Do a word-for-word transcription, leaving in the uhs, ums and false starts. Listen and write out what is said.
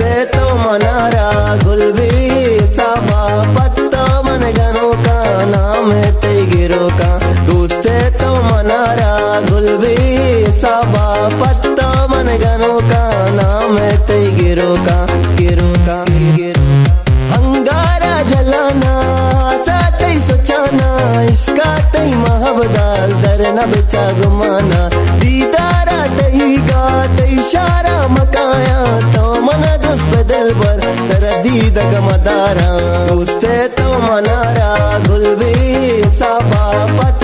दोस्ते तो मनारा गुलबी साबा पत्ता मन गनो का नाम है तई गिरो का। दोस्ते तो मनारा गुलबी साबा पत्ता मन गनो का नाम है तई गिरो का। गिरो का गिरो अंगारा जलाना सा तई सोचाना इश्का तई महबदाल दर न बेचा गुमाना। दीदारा तई गा तई इशारा मकाया तो मन दोस्त बदल बर तर दीद गमदारा। दोस्ते तो मनारा गुलबी साबा पत्ता